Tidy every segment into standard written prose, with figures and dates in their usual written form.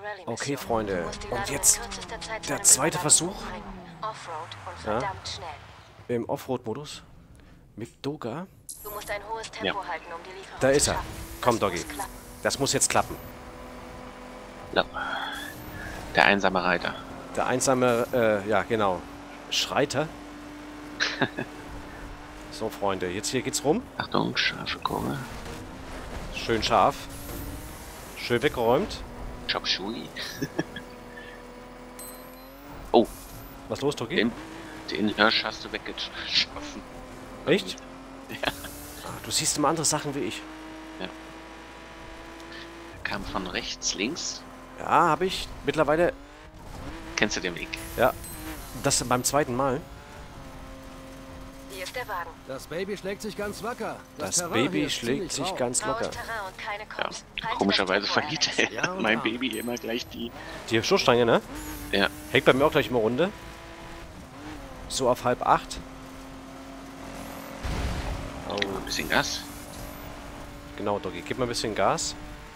Okay, Freunde. Und jetzt der zweite Versuch. Ja. Im Offroad-Modus. Mit Doga. Du musst ein hohes Tempo halten, um die Lieferung Da ist zu er. schaffen. Komm, Das Doggy. muss klappen. Das muss jetzt klappen. Ja. Der einsame Reiter. Der einsame, ja genau, Schreiter. So, Freunde, jetzt hier geht's rum. Achtung, scharfe Kurve. Schön scharf. Schön weggeräumt. Chop Shui. Oh, Was los, Togi? den Hirsch hast du weggeschossen. Echt? Ja. Ah, du siehst immer andere Sachen wie ich. Er kam von rechts, links. Ja, habe ich mittlerweile. Kennst du den Weg? Ja, das beim zweiten Mal. Hier ist der Wagen. Das Baby schlägt sich ganz wacker. Das Terrain Baby hier ist schlägt ziemlich sich rau. ganz Raues locker. Terrain und keine Ja, Cops. Halte komischerweise das Tempo, verliert Alex. er Ja, und mein da. Baby immer gleich die. Die Stoßstange, ne? Ja, Hängt bei mir auch gleich immer Runde. So auf 7:30. Oh, gib mal ein bisschen Gas. genau, Doggy. Gib mal ein bisschen Gas.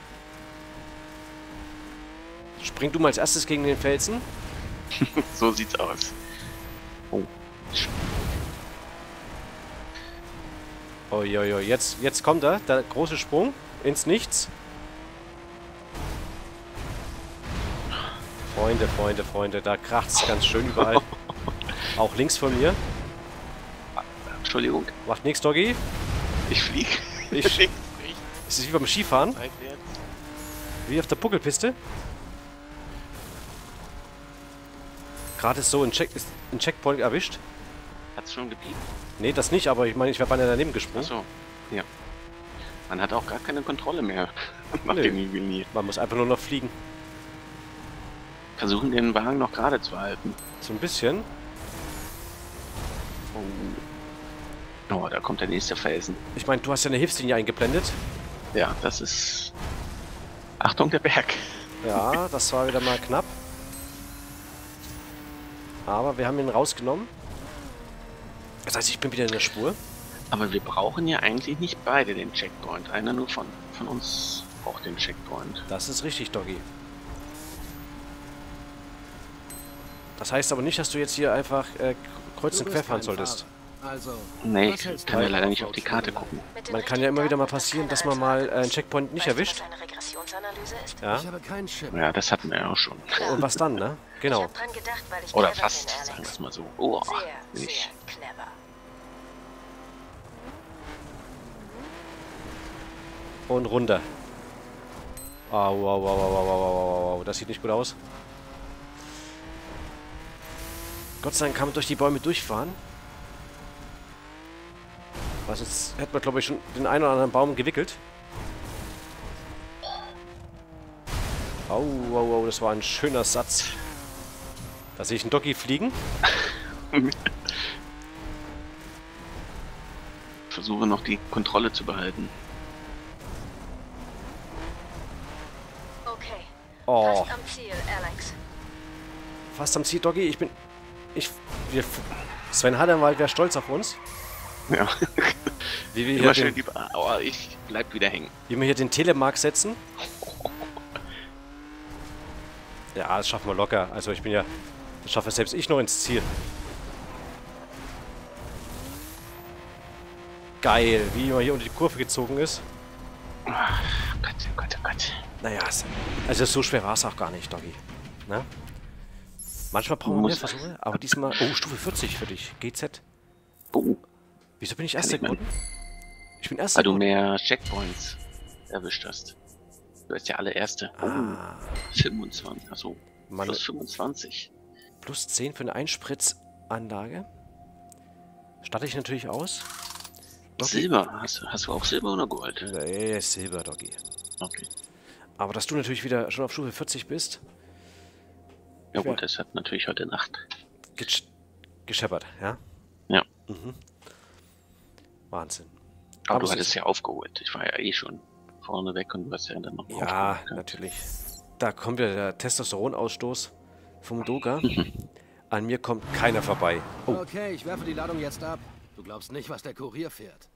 Spring du mal als erstes gegen den Felsen. So sieht's aus. Oh. Uiuiui, jetzt kommt er, der große Sprung ins Nichts. Freunde, Freunde, Freunde, da kracht's ganz schön überall. Auch links von mir. Entschuldigung, Macht nichts, Doggy. ich flieg. Ich- Links, Es ist wie beim Skifahren, seitwärts. wie auf der Puckelpiste. Gerade ist so ein Checkpoint erwischt. Hat's schon gepiept? Nee, das nicht, aber ich meine, ich wäre beinahe daneben gesprungen. Achso, ja. Man hat auch gar keine Kontrolle mehr nach Nö. dem Juwelier. Man muss einfach nur noch fliegen. Versuchen den Wagen noch gerade zu halten. So ein bisschen. Oh, da kommt der nächste Felsen. Ich meine, du hast ja eine Hilfslinie eingeblendet. Ja, das ist... Achtung, der Berg. Ja, das war wieder mal knapp. Aber wir haben ihn rausgenommen. Das heißt, ich bin wieder in der Spur. Aber wir brauchen ja eigentlich nicht beide den Checkpoint. Einer nur von uns braucht den Checkpoint. Das ist richtig, Doggy. Das heißt aber nicht, dass du jetzt hier einfach kreuz Du und bist quer fahren kein solltest. Fahrer. Also, Nee, was ich hältst kann du ja leider von nicht auf die Karte Offroad-Spielen? gucken. Mit den Man kann ja immer wieder mal richtigen passieren, Daten dass kann man keine mal Anfahrt einen werden. Checkpoint nicht Weißt du, was erwischt. eine Regressionsanalyse ist? Ja. Ich habe keinen Chip. Ja, das hatten wir ja auch schon. Und was dann, ne? Ich Genau. hab dran gedacht, weil ich Oder clever fast, bin, sagen wir Alex. es mal so. Oh, Sehr, nicht. sehr clever. Und runter. Au, au, au, au, au, au, au, au. Das sieht nicht gut aus. Gott sei Dank kann man durch die Bäume durchfahren. Was jetzt hätten wir, glaube ich, schon den einen oder anderen Baum gewickelt. Au, au, au, das war ein schöner Satz. Da sehe ich einen Doggy fliegen. Versuche noch die Kontrolle zu behalten. Okay. Oh, Fast am Ziel, Alex. fast am Ziel, Doggy. Sven Haddenwald wäre stolz auf uns. Ja, Wie wir, immer hier schön den, die... Oh, ich bleib wieder hängen. wie wir hier den Telemark setzen. Ja, das schaffen wir locker. Also ich bin ja... Das schaffe selbst ich noch ins Ziel. Geil, wie man hier unter die Kurve gezogen ist. Oh Gott, oh Gott, oh Gott. Naja, also so schwer war es auch gar nicht, Doggy. Ne? Manchmal brauchen wir mehr Muss- Versuche, aber diesmal... Oh, Stufe 40 für dich. GZ. Oh, Wieso bin ich Erster ich mal- geworden? Ich bin Erster weil du geworden. mehr Checkpoints erwischt hast. Du hast ja alle Erste. Oh, Ah, 25. Achso, Mann, plus 25. plus 10 für eine Einspritzanlage. Starte ich natürlich aus. Doggy. Silber. Hast du auch Silber oder Gold? Nee, Silber, Doggy. Okay. Aber dass du natürlich wieder schon auf Stufe 40 bist, Ja Ich wär- gut, das hat natürlich heute Nacht. gescheppert, ja? Ja. Mhm. Wahnsinn. Aber es du hattest ist- ja aufgeholt. Ich war ja eh schon vorne weg und du hast ja dann noch Ja, aufgeholt. natürlich. Da kommt wieder der Testosteronausstoß vom Doga. An mir kommt keiner vorbei. Oh, Okay, ich werfe die Ladung jetzt ab. Du glaubst nicht, was der Kurier fährt.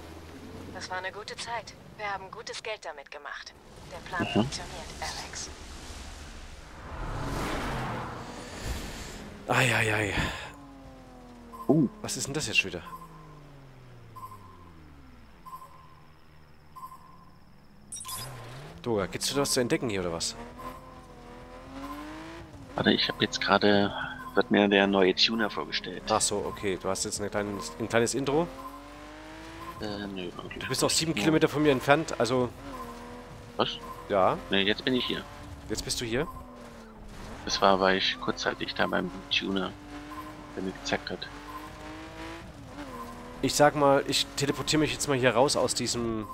Das war eine gute Zeit. Wir haben gutes Geld damit gemacht. Der Plan funktioniert, Alex. Eieiei. Was ist denn das jetzt schon wieder? Doga, gibt's wieder was zu entdecken hier oder was? Warte, ich habe jetzt gerade, wird mir der neue Tuner vorgestellt. Ach so, okay. Du hast jetzt ein kleines Intro. Nö. Du bist noch 7 Kilometer von mir entfernt, also... Was? Ja, Ne, jetzt bin ich hier. jetzt bist du hier. Das war, weil ich kurzzeitig da beim Tuner, der mir gezeigt hat. Ich sag mal, ich teleportiere mich jetzt mal hier raus aus diesem...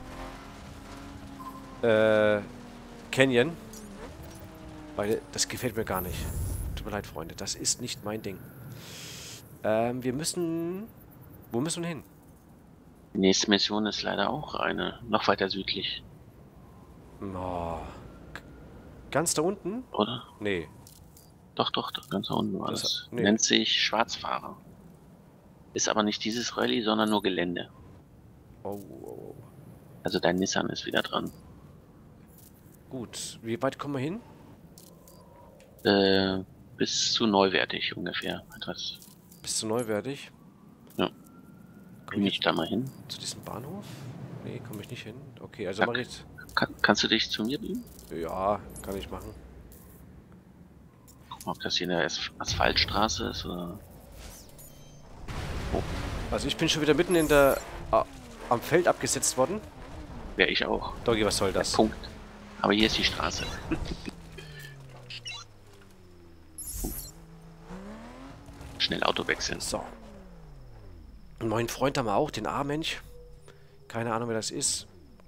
Canyon. Weil das gefällt mir gar nicht. Tut mir leid, Freunde. Das ist nicht mein Ding. Wir müssen... Wo müssen wir hin? Die nächste Mission ist leider auch eine, noch weiter südlich, Oh. Ganz da unten? oder? Nee. Doch, ganz da unten war Das- das. nee. Nennt sich Schwarzfahrer. Ist aber nicht dieses Rallye, sondern nur Gelände. Oh. Also dein Nissan ist wieder dran. Gut. Wie weit kommen wir hin? Bis zu neuwertig ungefähr. Etwas. Bis zu neuwertig. Ja. Komm Bin ich ich da mal hin? zu diesem Bahnhof? Nee, komme ich nicht hin. Okay, also Ja. mache ich... Kannst du dich zu mir beamen? Ja, kann ich machen. Guck mal, ob das hier eine Asphaltstraße ist oder... Also ich bin schon wieder mitten in der... am Feld abgesetzt worden. Wäre ich auch. Doggy, was soll das? Punkt. Aber hier ist die Straße. Schnell Auto wechseln. So. Einen neuen Freund haben wir auch, den A-Mensch. Keine Ahnung, wer das ist.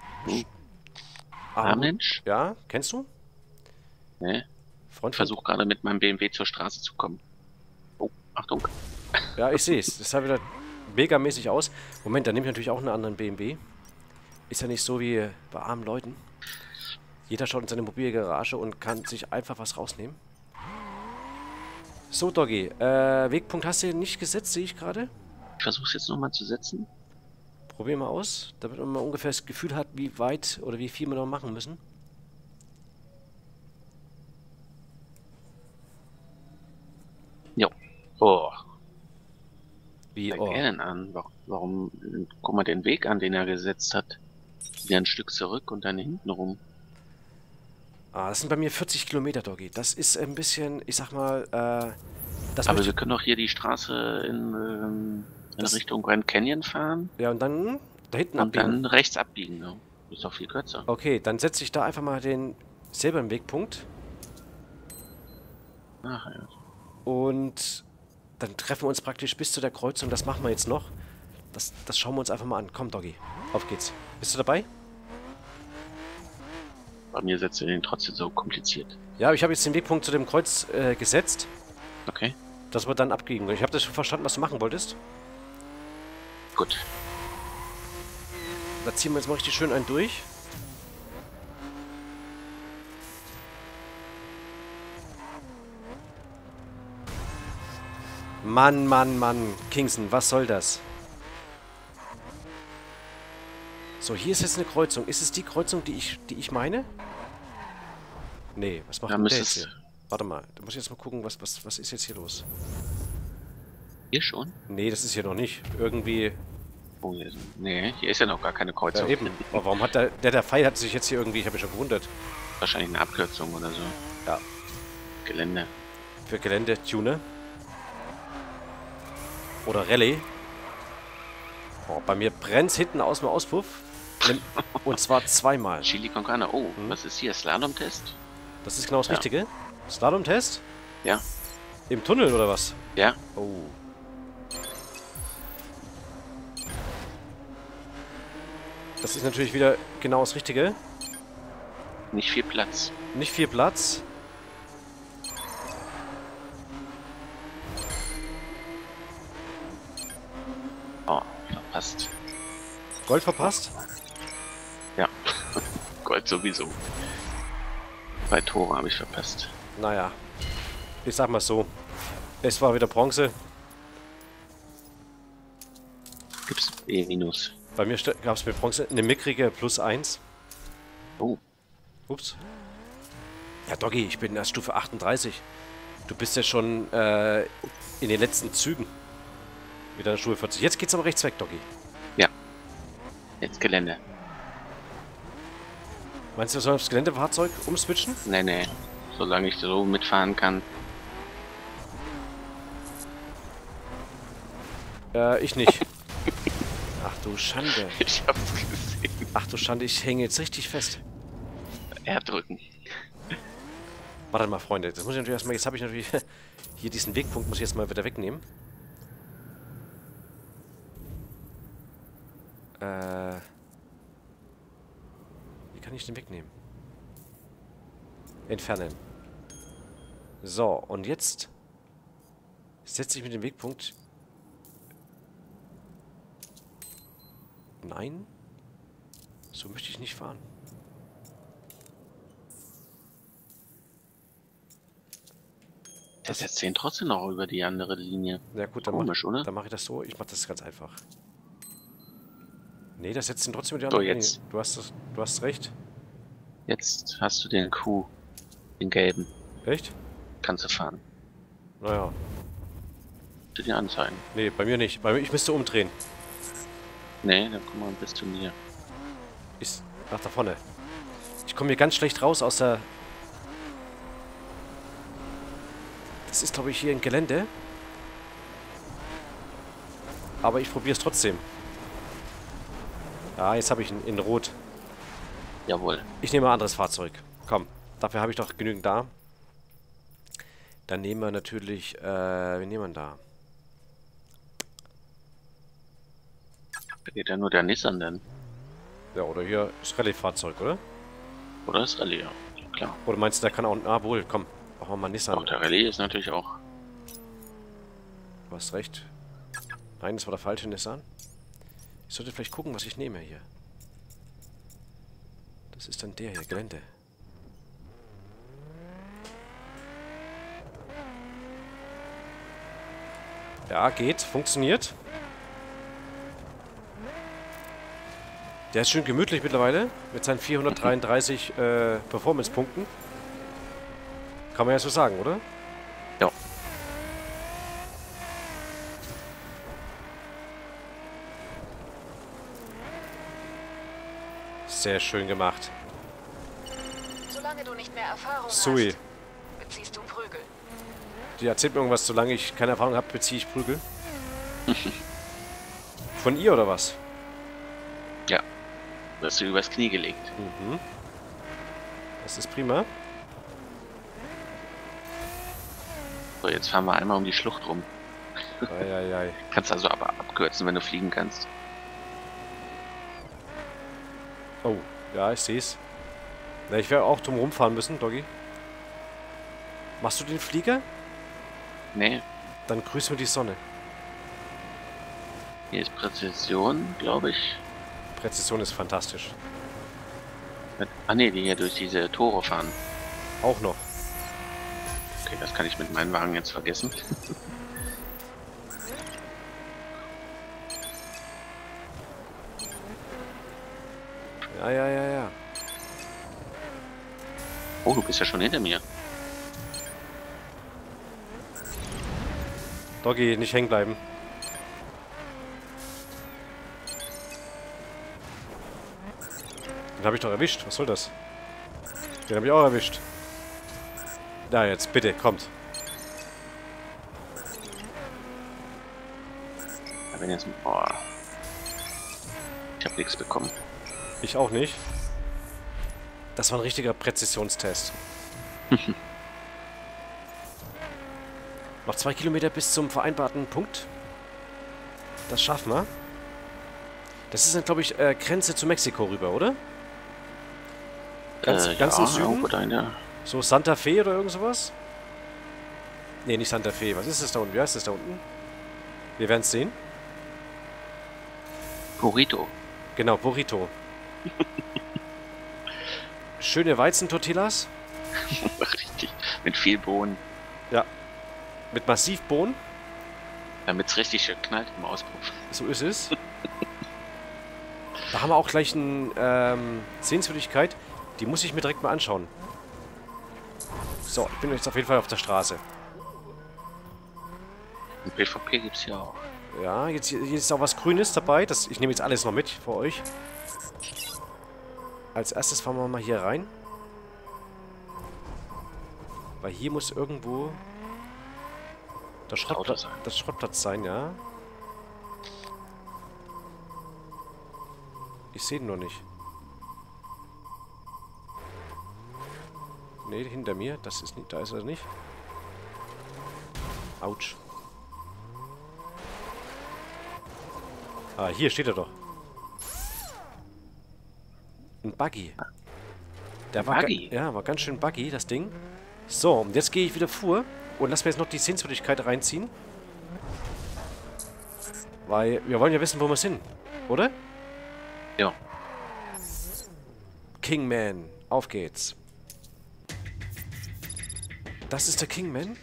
Mensch? Ja, kennst du? Ne? Freund Ich von... versuche gerade mit meinem BMW zur Straße zu kommen. Oh, Achtung. Ja, ich sehe es. Das sah wieder megamäßig aus. Moment, dann nehme ich natürlich auch einen anderen BMW. Ist ja nicht so wie bei armen Leuten. Jeder schaut in seine mobile Garage und kann sich einfach was rausnehmen. So, Doggy. Wegpunkt hast du nicht gesetzt, sehe ich gerade. Ich versuche es jetzt nochmal zu setzen. Probier mal aus, damit man mal ungefähr das Gefühl hat, wie weit oder wie viel wir noch machen müssen. Jo. Oh, Wie, fängt oh. er denn an? Warum? Guck mal den Weg an, den er gesetzt hat. Wieder ein Stück zurück und dann hinten rum. Ah, das sind bei mir 40 Kilometer, Doggy. Das ist ein bisschen, ich sag mal, das Aber möchte wir können doch hier die Straße in Richtung Grand Canyon fahren ja, und dann da hinten und abbiegen. dann rechts abbiegen. Ne? Ist doch viel kürzer. Okay, dann setze ich da einfach mal den selben Wegpunkt. Ach, ja. Und dann treffen wir uns praktisch bis zu der Kreuzung. Das machen wir jetzt noch. Das schauen wir uns einfach mal an. Komm, Doggy. Auf geht's. Bist du dabei? Bei mir setzt er den trotzdem so kompliziert. Ja, ich habe jetzt den Wegpunkt zu dem Kreuz gesetzt, Okay, dass wir dann abbiegen. Ich habe das schon verstanden, was du machen wolltest. gut. Da ziehen wir jetzt mal richtig schön einen durch. Mann. Kingston, was soll das? So, hier ist jetzt eine Kreuzung. Ist es die Kreuzung, die ich meine? Nee, was macht Da denn der müsste jetzt es hier? Warte mal, da muss ich jetzt mal gucken, was ist jetzt hier los? hier schon. Nee, das ist hier noch nicht. Irgendwie... Oh, nee, hier ist ja noch gar keine Kreuzung. Ja, eben. Aber warum hat der Pfeil hat sich jetzt hier irgendwie... Ich habe mich schon gewundert. Wahrscheinlich eine Abkürzung oder so. Ja. Gelände. Für Gelände-Tuner. Oder Rallye. Oh, bei mir brennt's hinten aus dem Auspuff. Und zwar zweimal. Chili con Carne. Oh, was ist hier? Slalom-Test? Das ist genau das Ja. Richtige. Slalom-Test? Ja. Im Tunnel oder was? Ja. Oh. Das ist natürlich wieder genau das Richtige. Nicht viel Platz. Nicht viel Platz. Oh, verpasst. Gold verpasst. Ja. Gold sowieso. 2 Tore habe ich verpasst. Naja. Ich sag mal so. Es war wieder Bronze. Gibt's E-Minus. Bei mir gab es mit Bronze eine mickrige +1. Oh, Ups. Ja, Doggy, ich bin erst Stufe 38. Du bist ja schon in den letzten Zügen mit deiner Stufe 40. Jetzt geht's aber rechts weg, Doggy. Ja. Jetzt Gelände. Meinst du, wir sollen aufs Geländefahrzeug umswitchen? Nee, nee. Solange ich so mitfahren kann. Ich nicht. Ach du Schande. Ich hab's gesehen. Ach du Schande, ich hänge jetzt richtig fest. R drücken. Warte mal, Freunde. Das muss ich natürlich erstmal. Jetzt habe ich natürlich hier diesen Wegpunkt, muss ich jetzt mal wieder wegnehmen. Wie kann ich den wegnehmen? Entfernen. So, und jetzt setze ich mit dem Wegpunkt. Nein. So möchte ich nicht fahren. Der setzt den trotzdem noch über die andere Linie. Ja gut, dann Komisch, oder? Dann mache ich das so. Ich mache das ganz einfach. Nee, das setzt ihn trotzdem mit der So, anderen jetzt. Linie. Du hast recht. Jetzt hast du den Q. Den gelben. Echt? Kannst du fahren. Naja. Zu dir anzeigen. Nee, bei mir nicht. Bei mir, ich müsste umdrehen. Nee, dann komm mal bis zu mir. Ist nach da vorne. Ich komme hier ganz schlecht raus aus der... Das ist, glaube ich, hier ein Gelände. Aber ich probiere es trotzdem. Ja, jetzt habe ich ihn in Rot. Jawohl. Ich nehme ein anderes Fahrzeug. Komm, dafür habe ich doch genügend da. Dann nehmen wir natürlich... wen nehmen wir da? Da geht ja nur der Nissan dann. Ja, oder hier das Rallye-Fahrzeug, oder? Oder das Rallye, ja. Klar. Oder meinst du, der kann auch... Ah, wohl, komm. Machen wir mal Nissan. Auch der Rallye ist natürlich auch. Du hast recht. Nein, das war der falsche Nissan. Ich sollte vielleicht gucken, was ich nehme hier. Das ist dann der hier, Gelände. Ja, geht. Funktioniert. Der ist schön gemütlich mittlerweile. Mit seinen 433 Performance-Punkten. Kann man ja so sagen, oder? Ja. Sehr schön gemacht. Solange du nicht mehr Erfahrung Sui. hast, beziehst du Prügel. Die erzählt mir irgendwas, solange ich keine Erfahrung habe, beziehe ich Prügel. Von ihr oder was? Ja. Wirst du übers Knie gelegt. Mhm. Das ist prima. So, jetzt fahren wir einmal um die Schlucht rum. Eieiei. Kannst also aber abkürzen, wenn du fliegen kannst. Oh, ja, ich sehe es. Na, ich werde auch drum rumfahren müssen, Doggy. Machst du den Flieger? Nee, Dann grüß mir die Sonne. hier ist Präzision, glaube ich. Präzision ist fantastisch. Ah ne, die hier durch diese Tore fahren. Auch noch. Okay, das kann ich mit meinem Wagen jetzt vergessen. Ja, ja, ja, ja. Oh, du bist ja schon hinter mir. Doggy, nicht hängen bleiben. Den habe ich doch erwischt. Was soll das? Den habe ich auch erwischt. Da jetzt, bitte, kommt. Ja, wenn jetzt... Oh. Ich habe nichts bekommen. Ich auch nicht. Das war ein richtiger Präzisionstest. Noch 2 Kilometer bis zum vereinbarten Punkt. Das schaffen wir. Das ist dann, glaube ich, Grenze zu Mexiko rüber, oder? Ganz im Süden? Oder in der... So Santa Fe oder irgend sowas? Nee, nicht Santa Fe. Was ist das da unten? Wie heißt das da unten? Wir werden es sehen. Burrito. Genau, Burrito. Schöne Weizentortillas. Richtig. Mit viel Bohnen. Ja. Mit Massivbohnen. Damit es richtig schön knallt im Auspuff. So ist es. Da haben wir auch gleich eine Sehenswürdigkeit. Die muss ich mir direkt mal anschauen. So, ich bin jetzt auf jeden Fall auf der Straße. Und PvP gibt's hier auch. Ja, hier ist auch was Grünes dabei. Ich nehme jetzt alles noch mit für euch. Als erstes fahren wir mal hier rein. Weil hier muss irgendwo der Schrottplatz sein, ja. Ich sehe ihn noch nicht. Ne, hinter mir. Da ist er nicht. Autsch. Ah, hier steht er doch. Ein Buggy. War ganz schön buggy, das Ding. So, und jetzt gehe ich wieder vor und lass mir jetzt noch die Sehenswürdigkeit reinziehen. Weil wir wollen ja wissen, wo wir sind. Oder? Ja. Kingman. Auf geht's. Das ist der Kingman?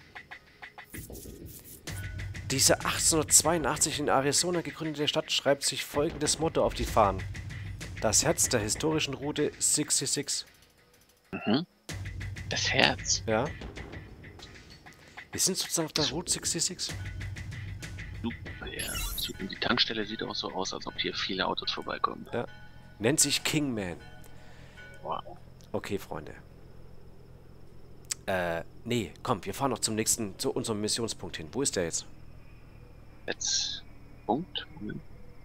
Diese 1882 in Arizona gegründete Stadt schreibt sich folgendes Motto auf die Fahnen. Das Herz der historischen Route 66. Mhm. Das Herz. Ja. Wir sind sozusagen auf der Route 66. Super, ja. Die Tankstelle sieht auch so aus, als ob hier viele Autos vorbeikommen. Ja. Nennt sich Kingman. Wow. Okay, Freunde. Nee, komm, wir fahren noch zu unserem Missionspunkt hin. Wo ist der jetzt? Jetzt. Punkt. Moment.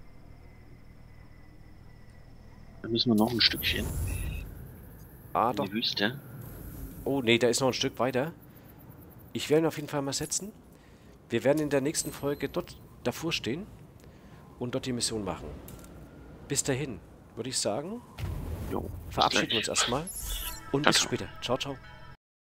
Da müssen wir noch ein Stückchen. Ah, in doch. die Wüste. Oh, nee, da ist noch ein Stück weiter. Ich werde ihn auf jeden Fall mal setzen. Wir werden in der nächsten Folge dort davor stehen und dort die Mission machen. Bis dahin, würde ich sagen, Jo. verabschieden wir uns erstmal und bis später. Ciao, ciao.